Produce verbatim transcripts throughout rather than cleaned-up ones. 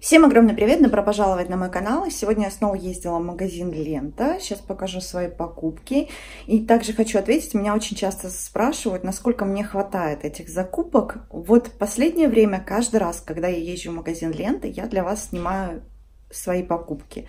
Всем огромный привет, добро пожаловать на мой канал. Сегодня я снова ездила в магазин Лента. Сейчас покажу свои покупки. И также хочу ответить, меня очень часто спрашивают, насколько мне хватает этих закупок. Вот в последнее время, каждый раз, когда я езжу в магазин Лента, я для вас снимаю свои покупки.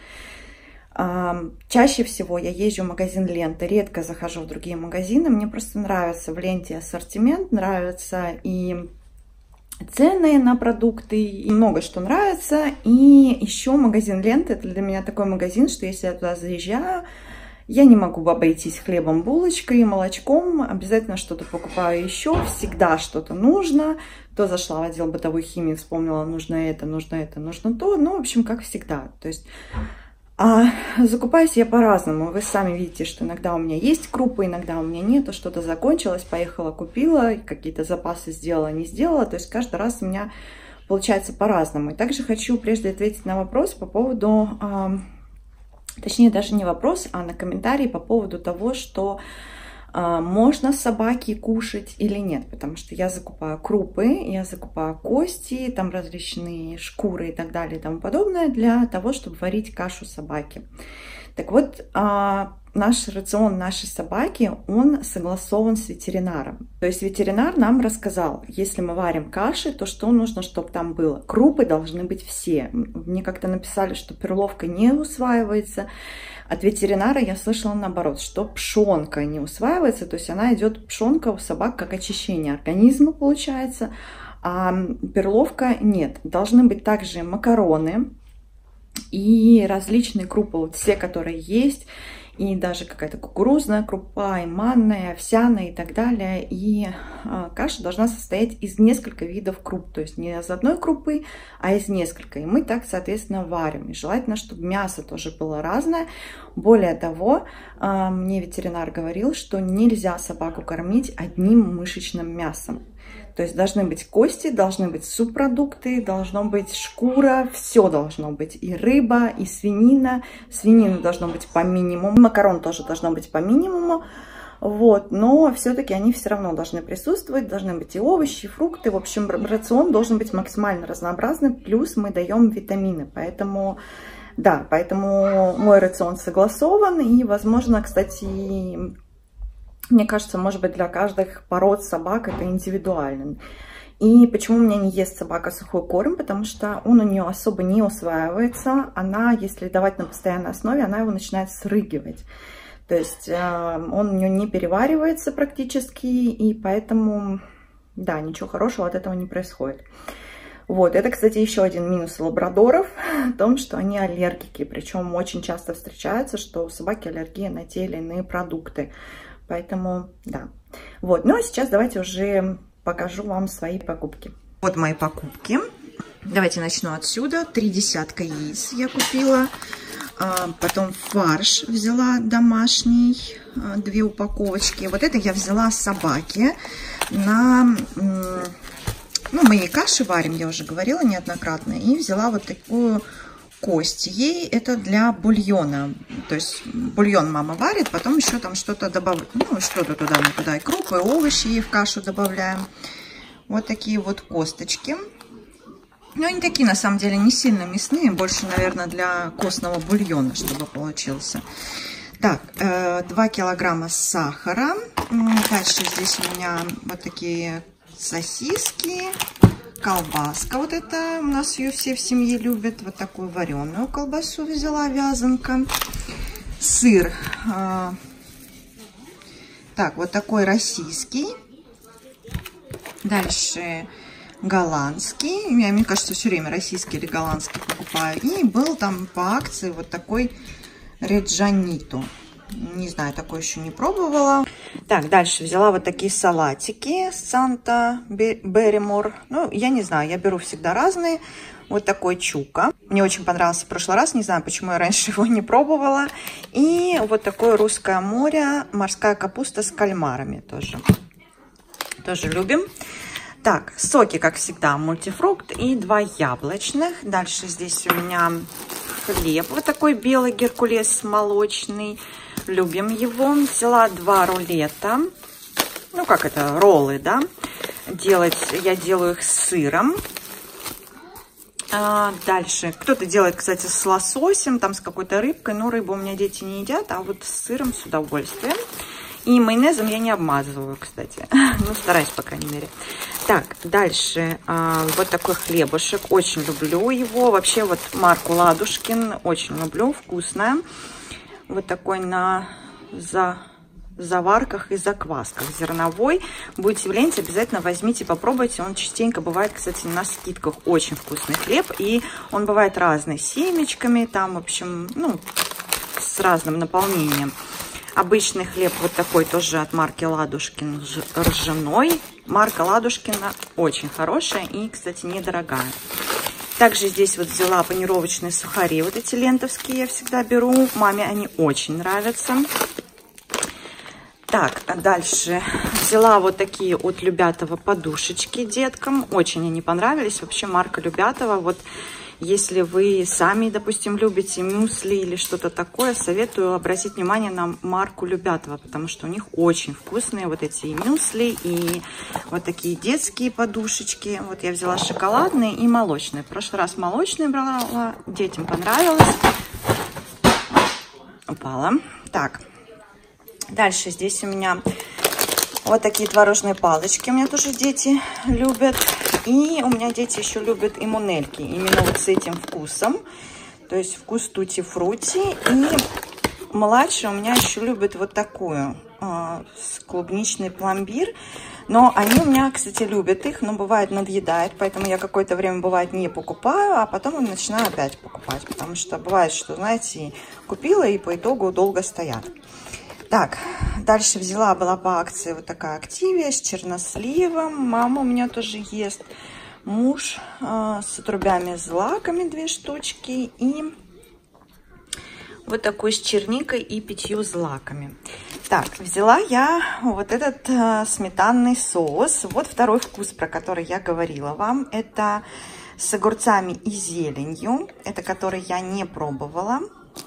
Чаще всего я езжу в магазин Лента, редко захожу в другие магазины. Мне просто нравится в Ленте ассортимент, нравится и цены на продукты, и много что нравится. И еще магазин Лента — это для меня такой магазин, что если я туда заезжаю, я не могу обойтись хлебом, булочкой и молочком, обязательно что-то покупаю еще, всегда что-то нужно. То зашла в отдел бытовой химии, вспомнила, нужно это, нужно это, нужно то, ну, в общем, как всегда. То есть а закупаюсь я по-разному. Вы сами видите, что иногда у меня есть крупы, иногда у меня нету, что-то закончилось, поехала, купила, какие-то запасы сделала, не сделала. То есть каждый раз у меня получается по-разному. И также хочу прежде ответить на вопрос по поводу, э, точнее даже не вопрос, а на комментарий по поводу того, что э, можно собаке кушать или нет. Потому что я закупаю крупы, я закупаю кости, там различные шкуры и так далее и тому подобное для того, чтобы варить кашу собаке. Так вот, э, наш рацион нашей собаки, он согласован с ветеринаром. То есть ветеринар нам рассказал, если мы варим каши, то что нужно, чтобы там было. Крупы должны быть все. Мне как-то написали, что перловка не усваивается. От ветеринара я слышала наоборот, что пшенка не усваивается, то есть она идет, пшенка у собак как очищение организма получается, а перловка нет. Должны быть также макароны и различные крупы, вот все, которые есть, и даже какая-то кукурузная крупа, и манная, овсяная и так далее. И э, каша должна состоять из нескольких видов круп, то есть не из одной крупы, а из нескольких. И мы так, соответственно, варим. И желательно, чтобы мясо тоже было разное. Более того, э, мне ветеринар говорил, что нельзя собаку кормить одним мышечным мясом. То есть должны быть кости, должны быть субпродукты, должно быть шкура, все должно быть. И рыба, и свинина. Свинина должно быть по минимуму, макарон тоже должно быть по минимуму. Вот, но все-таки они все равно должны присутствовать, должны быть и овощи, и фрукты. В общем, рацион должен быть максимально разнообразный, плюс мы даем витамины. Поэтому, да, поэтому мой рацион согласован. И, возможно, кстати, мне кажется, может быть, для каждых пород собак это индивидуально. И почему у меня не ест собака сухой корм? Потому что он у нее особо не усваивается. Она, если давать на постоянной основе, она его начинает срыгивать. То есть он у нее не переваривается практически, и поэтому, да, ничего хорошего от этого не происходит. Вот, это, кстати, еще один минус лабрадоров, в том, что они аллергики. Причем очень часто встречается, что у собаки аллергия на те или иные продукты. Поэтому, да. Вот, ну а сейчас давайте уже покажу вам свои покупки. Вот мои покупки. Давайте начну отсюда. Три десятка яиц я купила. А, потом фарш взяла домашний. А, две упаковочки. Вот это я взяла собаке на... Ну, мы ей каши варим, я уже говорила неоднократно. И взяла вот такую... кость. Ей это для бульона. То есть бульон мама варит, потом еще там что-то добавляем. Ну, что-то туда, мы туда и крупы, и овощи ей в кашу добавляем. Вот такие вот косточки. Ну, они такие, на самом деле, не сильно мясные. Больше, наверное, для костного бульона, чтобы получился. Так, два килограмма сахара. Дальше здесь у меня вот такие сосиски. Колбаска, вот это у нас ее все в семье любят. Вот такую вареную колбасу взяла, вязанка. Сыр. А, так, вот такой российский. Дальше голландский. Я, мне кажется, все время российский или голландский покупаю. И был там по акции вот такой реджанито. Не знаю, такой еще не пробовала. Так, дальше взяла вот такие салатики Санта Берримор. Ну, я не знаю, я беру всегда разные. Вот такой чука. Мне очень понравился в прошлый раз. Не знаю, почему я раньше его не пробовала. И вот такое русское море. Морская капуста с кальмарами тоже. Тоже любим. Так, соки, как всегда, мультифрукт и два яблочных. Дальше здесь у меня хлеб. Вот такой белый геркулес молочный. Любим его. Взяла два рулета. Ну, как это, роллы, да. Делать, я делаю их с сыром. А, дальше. Кто-то делает, кстати, с лососем, там с какой-то рыбкой. Но рыбу у меня дети не едят, а вот с сыром с удовольствием. И майонезом я не обмазываю, кстати. Ну, стараюсь, по крайней мере. Так, дальше. А, вот такой хлебушек. Очень люблю его. Вообще, вот марку Ладушкин очень люблю. Вкусная. Вот такой на за... заварках и заквасках зерновой. Будете в ленте, обязательно возьмите, попробуйте. Он частенько бывает, кстати, на скидках. Очень вкусный хлеб. И он бывает разный, с семечками, там, в общем, ну, с разным наполнением. Обычный хлеб вот такой тоже от марки Ладушкин, ржаной. Марка Ладушкина очень хорошая и, кстати, недорогая. Также здесь вот взяла панировочные сухари, вот эти лентовские я всегда беру. Маме они очень нравятся. Так, а дальше взяла вот такие от Любятова подушечки деткам. Очень они понравились. Вообще марка Любятова. Вот если вы сами, допустим, любите мюсли или что-то такое, советую обратить внимание на марку Любятова, потому что у них очень вкусные вот эти и мюсли, и вот такие детские подушечки. Вот я взяла шоколадные и молочные. В прошлый раз молочные брала, детям понравилось. Упала. Так. Дальше здесь у меня вот такие творожные палочки. У меня тоже дети любят. И у меня дети еще любят имунельки. Именно вот с этим вкусом. То есть вкус тути-фрути. И младший у меня еще любит вот такую. Э, с клубничный пломбир. Но они у меня, кстати, любят их. Но бывает надъедает. Поэтому я какое-то время, бывает, не покупаю. А потом начинаю опять покупать. Потому что бывает, что, знаете, купила и по итогу долго стоят. Так, дальше взяла, была по акции вот такая активия с черносливом. Мама у меня тоже ест. Муж э, с отрубями злаками две штучки. И вот такой с черникой и пятью злаками. Так, взяла я вот этот э, сметанный соус. Вот второй вкус, про который я говорила вам. Это с огурцами и зеленью. Это который я не пробовала.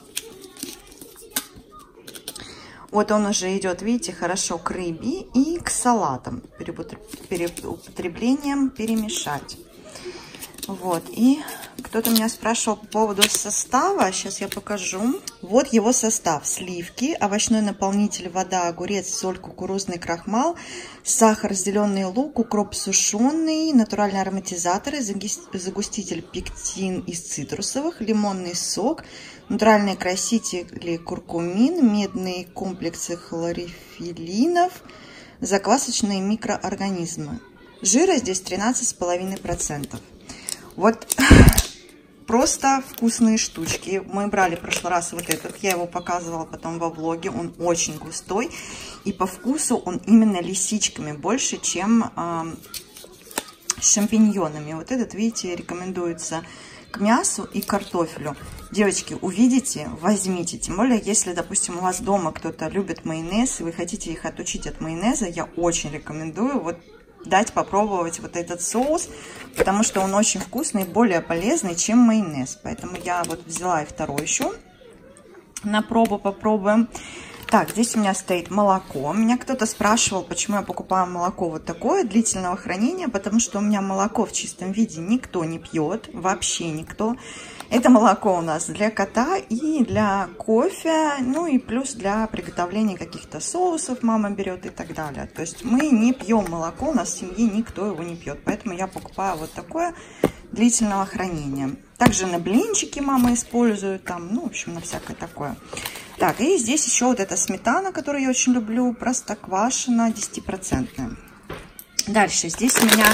Вот он уже идет, видите, хорошо к рыбе и к салатам. Переупотреблением перемешать. Вот. И кто-то меня спрашивал по поводу состава. Сейчас я покажу. Вот его состав. Сливки, овощной наполнитель, вода, огурец, соль, кукурузный крахмал, сахар, зеленый лук, укроп сушеный, натуральные ароматизаторы, загуститель пектин из цитрусовых, лимонный сок, натуральные красители, куркумин, медные комплексы хлорофилинов, заквасочные микроорганизмы. Жира здесь тринадцать с половиной процентов. Вот просто вкусные штучки. Мы брали в прошлый раз вот этот. Я его показывала потом во влоге. Он очень густой. И по вкусу он именно лисичками больше, чем э, шампиньонами. Вот этот, видите, рекомендуется к мясу и картофелю. Девочки, увидите, возьмите. Тем более, если, допустим, у вас дома кто-то любит майонез, и вы хотите их отучить от майонеза, я очень рекомендую вот дать попробовать вот этот соус, потому что он очень вкусный и более полезный, чем майонез. Поэтому я вот взяла и второй еще на пробу, попробуем. Так, здесь у меня стоит молоко. Меня кто-то спрашивал, почему я покупаю молоко вот такое длительного хранения, потому что у меня молоко в чистом виде никто не пьет, вообще никто. Это молоко у нас для кота и для кофе, ну и плюс для приготовления каких-то соусов мама берет и так далее. То есть мы не пьем молоко, у нас в семье никто его не пьет, поэтому я покупаю вот такое длительного хранения. Также на блинчики мама использует, там, ну, в общем, на всякое такое. Так, и здесь еще вот эта сметана, которую я очень люблю, простоквашино, десятипроцентная. Дальше здесь у меня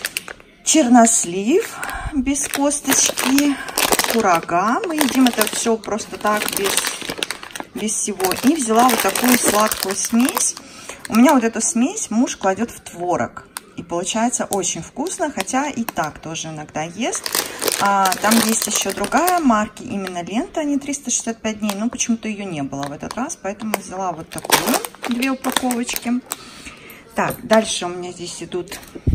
чернослив без косточки, курага. Мы едим это все просто так, без, без всего. И взяла вот такую сладкую смесь. У меня вот эту смесь муж кладет в творог. И получается очень вкусно, хотя и так тоже иногда ест. А, там есть еще другая марки, именно лента, они триста шестьдесят пять дней. Но почему-то ее не было в этот раз, поэтому взяла вот такую, две упаковочки. Так, дальше у меня здесь идут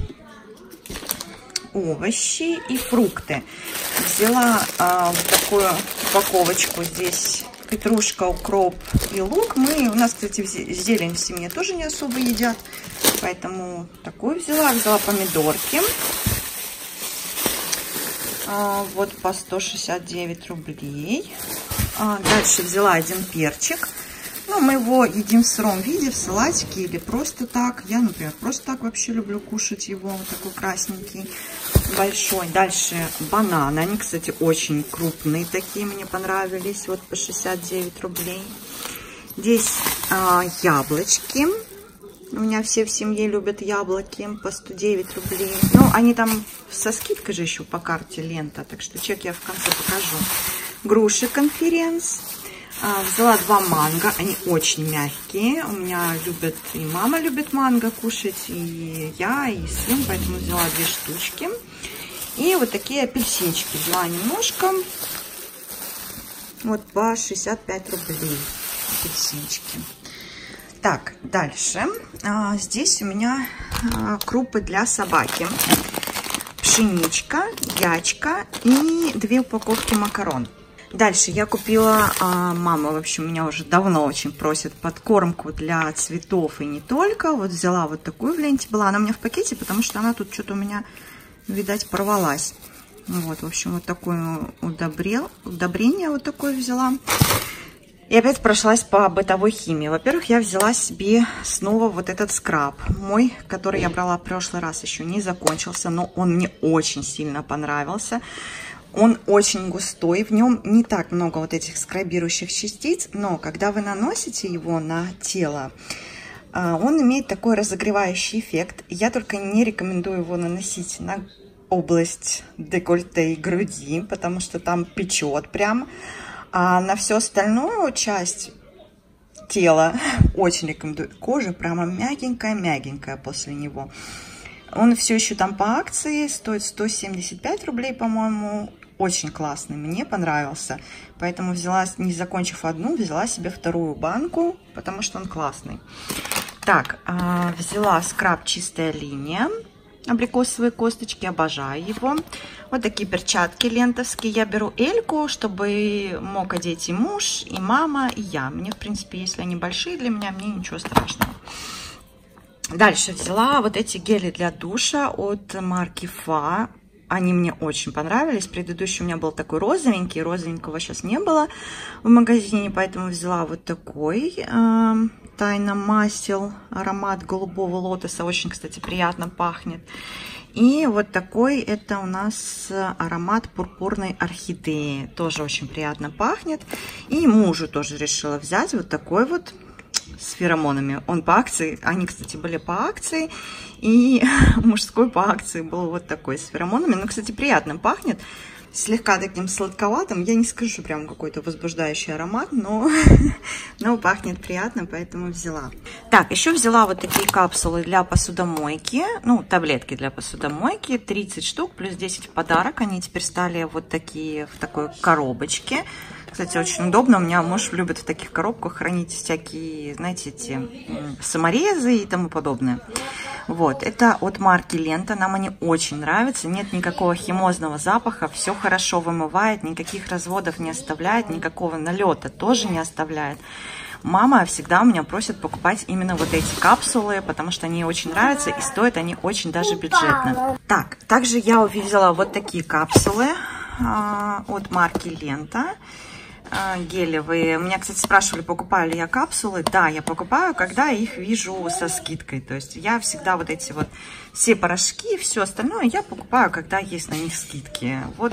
овощи и фрукты. Взяла а, вот такую упаковочку. Здесь петрушка, укроп и лук. Мы, у нас, кстати, зелень в семье тоже не особо едят, поэтому такую взяла. Взяла помидорки. Вот по сто шестьдесят девять рублей. Дальше взяла один перчик. Ну, мы его едим в сыром виде, в салатике или просто так. Я, например, просто так вообще люблю кушать его. Вот такой красненький, большой. Дальше бананы. Они, кстати, очень крупные такие, мне понравились. Вот по шестьдесят девять рублей. Здесь а, яблочки. У меня все в семье любят яблоки по сто девять рублей. Ну, они там со скидкой же еще по карте лента. Так что чек я в конце покажу. Груши конференц. А, взяла два манго. Они очень мягкие. У меня любят, и мама любит манго кушать, и я, и сын. Поэтому взяла две штучки. И вот такие апельсинчики. Взяла немножко. Вот по шестьдесят пять рублей апельсинчики. Так, дальше. А, здесь у меня а, крупы для собаки. Пшеничка, ячка и две упаковки макарон. Дальше я купила, а, мама, в общем, меня уже давно очень просит подкормку для цветов и не только. Вот взяла вот такую в ленте была. Она у меня в пакете, потому что она тут что-то у меня, видать, порвалась. Вот, в общем, вот такое удобрел, удобрение вот такое взяла. И опять прошлась по бытовой химии. Во-первых, я взяла себе снова вот этот скраб. Мой, который я брала в прошлый раз, еще не закончился, но он мне очень сильно понравился. Он очень густой, в нем не так много вот этих скрабирующих частиц, но когда вы наносите его на тело, он имеет такой разогревающий эффект. Я только не рекомендую его наносить на область декольте и груди, потому что там печет прям. А на всю остальную часть тела очень рекомендую. Кожа прямо мягенькая-мягенькая после него. Он все еще там по акции, стоит сто семьдесят пять рублей, по-моему. Очень классный, мне понравился. Поэтому взяла, не закончив одну, взяла себе вторую банку, потому что он классный. Так, взяла скраб «Чистая линия». Абрикосовые косточки, обожаю его. Вот такие перчатки лентовские. Я беру эльку, чтобы мог одеть и муж, и мама, и я. Мне, в принципе, если они большие для меня, мне ничего страшного. Дальше взяла вот эти гели для душа от марки Фа. Они мне очень понравились. Предыдущий у меня был такой розовенький. Розовенького сейчас не было в магазине, поэтому взяла вот такой. Э, Тайна масел. Аромат голубого лотоса. Очень, кстати, приятно пахнет. И вот такой, это у нас аромат пурпурной орхидеи. Тоже очень приятно пахнет. И мужу тоже решила взять вот такой вот с феромонами. Он по акции. Они, кстати, были по акции. И мужской по акции был вот такой с феромонами. Ну, кстати, приятно пахнет. Слегка таким сладковатым. Я не скажу прям какой-то возбуждающий аромат, но, но пахнет приятно, поэтому взяла. Так, еще взяла вот такие капсулы для посудомойки. Ну, таблетки для посудомойки. тридцать штук, плюс десять в подарок. Они теперь стали вот такие в такой коробочке. Кстати, очень удобно. У меня муж любит в таких коробках хранить всякие, знаете, эти саморезы и тому подобное. Вот, это от марки Лента. Нам они очень нравятся. Нет никакого химозного запаха. Все хорошо вымывает. Никаких разводов не оставляет. Никакого налета тоже не оставляет. Мама всегда у меня просит покупать именно вот эти капсулы, потому что они ей очень нравятся и стоят они очень даже бюджетно. Так, также я увидела вот такие капсулы а, от марки Лента. Гелевые. Меня, кстати, спрашивали, покупаю ли я капсулы. Да, я покупаю, когда их вижу со скидкой. То есть я всегда вот эти вот все порошки, все остальное я покупаю, когда есть на них скидки. Вот,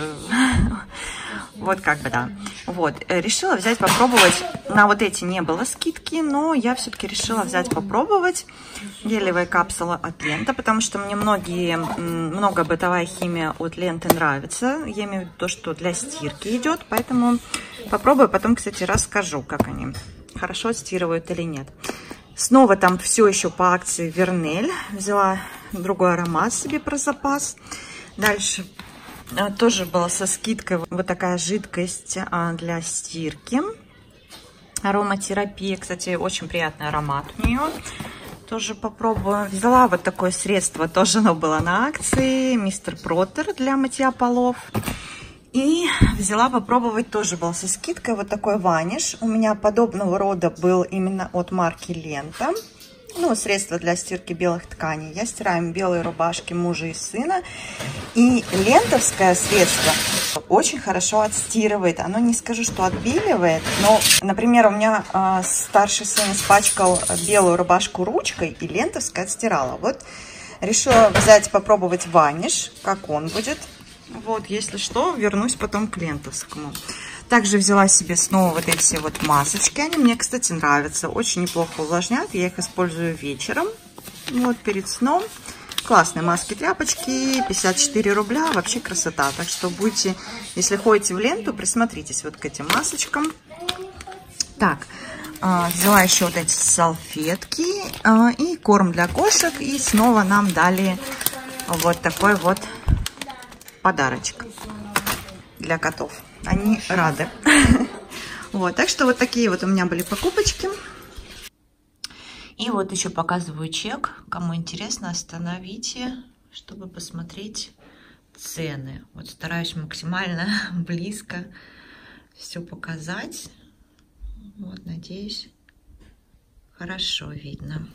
вот как бы, да. Вот, решила взять, попробовать. На вот эти не было скидки, но я все-таки решила взять, попробовать гелевые капсулы от Лента, потому что мне многие, много бытовая химия от Ленты нравится. Я имею в виду то, что для стирки идет, поэтому попробую. Потом, кстати, расскажу, как они хорошо стирывают или нет. Снова там все еще по акции Вернель. Взяла другой аромат себе про запас. Дальше тоже была со скидкой вот такая жидкость для стирки. Ароматерапия. Кстати, очень приятный аромат у нее. Тоже попробую. Взяла вот такое средство. Тоже оно было на акции. Мистер Протер для мытья полов. И взяла попробовать, тоже был со скидкой, вот такой ваниш. У меня подобного рода был именно от марки Лента. ну, средство для стирки белых тканей. Я стираю белые рубашки мужа и сына. И лентовское средство очень хорошо отстирывает. Оно не скажу, что отбеливает, но, например, у меня э, старший сын испачкал белую рубашку ручкой, и лентовское отстирала. Вот решила взять, попробовать ваниш, как он будет. Вот, если что, вернусь потом к лентовскому. Также взяла себе снова вот эти все вот масочки. Они мне, кстати, нравятся. Очень неплохо увлажняют. Я их использую вечером, вот, перед сном. Классные маски-тряпочки, пятьдесят четыре рубля, вообще красота. Так что будете, если ходите в ленту, присмотритесь вот к этим масочкам. Так, взяла еще вот эти салфетки и корм для кошек. И снова нам дали вот такой вот подарочек для котов. Они рады. Вот, так что вот такие вот у меня были покупочки. И вот еще показываю чек. Кому интересно, остановите, чтобы посмотреть цены. Вот стараюсь максимально близко все показать. Вот, надеюсь, хорошо видно.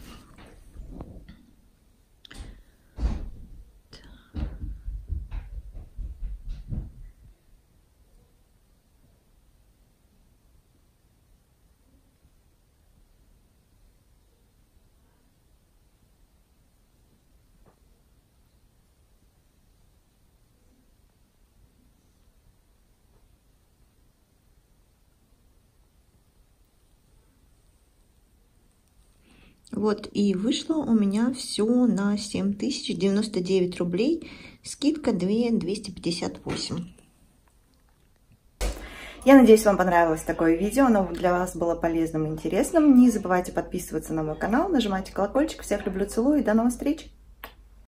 Вот, и вышло у меня все на семь тысяч девяносто девять рублей, скидка две тысячи двести пятьдесят восемь. Я надеюсь, вам понравилось такое видео, оно для вас было полезным и интересным. Не забывайте подписываться на мой канал, нажимайте колокольчик. Всех люблю, целую и до новых встреч!